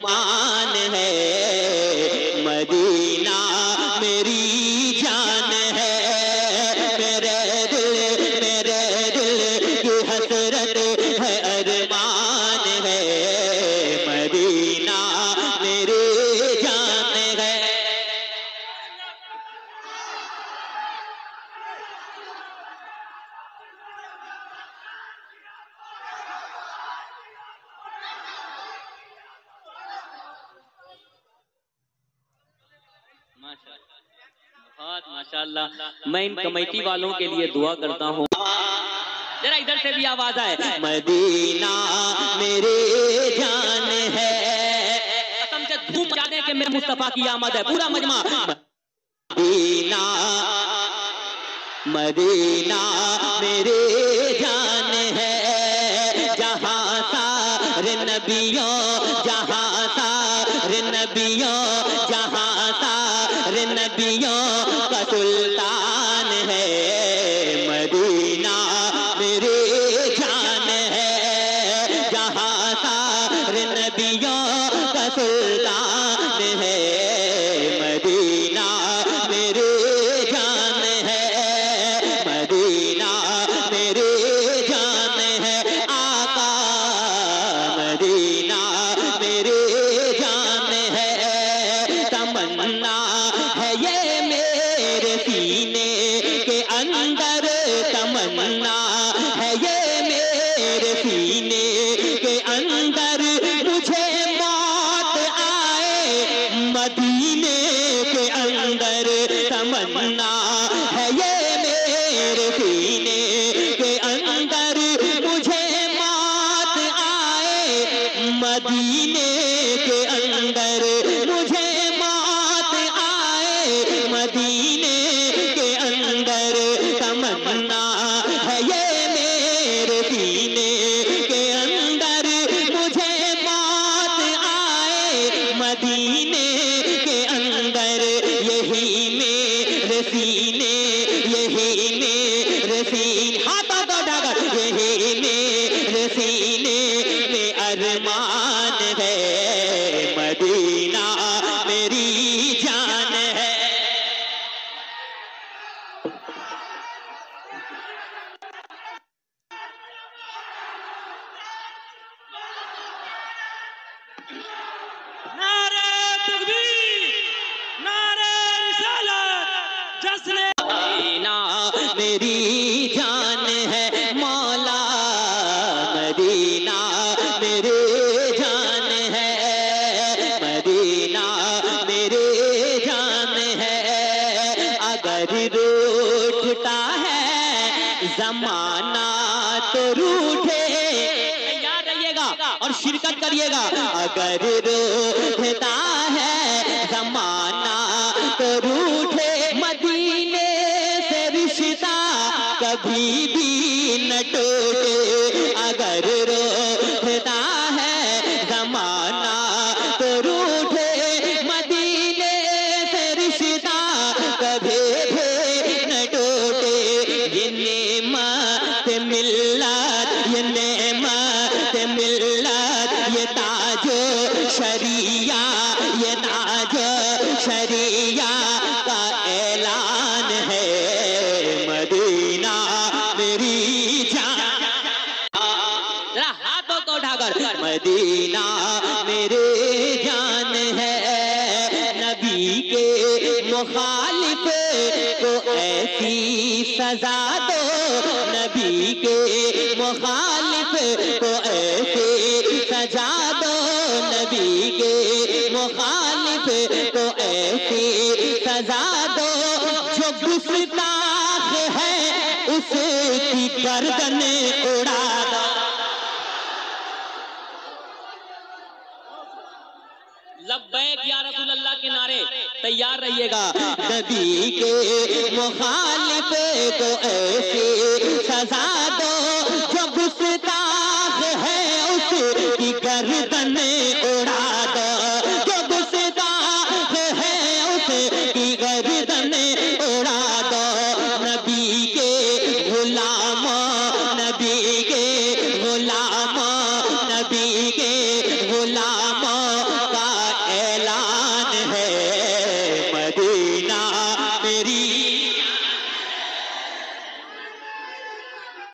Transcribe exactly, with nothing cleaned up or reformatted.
मान है मदीना मेरी जान है, मेरे दिल मेरे दिल की हसरत है, अरमान है मदीना मेरी जान है। बहुत माशाल्लाह। मैं इन कमेटी वालों के लिए दुआ करता हूँ। जरा इधर से भी आवाज आए। मदीना मेरी जान है, कसम से धूम जाने के मेरे मुस्तफा की आमद है। पूरा मजमा मदीना मदीना मेरी जान है, जहाँ सारे नबियों जहाँ सारे नबियों जहाँ सारे नबियों का सुल्तान है, मदीना मेरी जान है, जहाँ सारे नबियों का सुल्तान है, मदीना मेरी जान है, मदीना मेरी जान है, आका मदीना मेरी जान है, तमन्ना है ये मेरे सीने के अंदर, तमन्ना है ये मेरे सीने के अंदर, मुझे मौत आए मदीने के अंदर, तमन्ना है ये मेरे सीने के अंदर, मुझे मौत आए मदीने के अंदर, मुझे मौत आए मदीने के अंदर, तमन्ना है ये मेरे सीने के अंदर, मुझे मौत आए मदीने के अंदर, यही मेरे सीने यही मेरे सीने हाथों को ढाकर, यही मेरे सीने में अरमान है, मदीना मेरी जान है। नारे तकबीर, नारे रिसालत, जश्न मदीना मेरी जान है, मौला मदीना मेरी जान है, मदीना मेरी जान है, अगर रूठता है जमाना तो रूठे, तैयार रहिएगा और शिरकत करिएगा, अगर रूठता है जमाना तो रूठे, मदीने से रिश्ता कभी भी न टूटे, अगर रोता है जमाना तो रूठे, मदीने से रिश्ता कभी भी न टूटे, ये नेमत मिल्लत ये नेमत मिल्लत, ये ताजो शरिया ये ताजो शरिया का ऐलान है, मदीना मेरी जान। जरा हाथों को उठाकर, मदीना मेरी जान है, नबी के मुखालिफ को ऐसी सजा दो, नबी के मुखालिफ को ऐसी सजा दो, नबी के मुखालिफ को ऐसी सजा दो, जो गुस्ताख है उसकी गर्दन उड़ा दो। लब्बैक या रसूल अल्लाह के नारे तैयार रहिएगा। नबी के मुखालिफ को ऐसी सजा दो,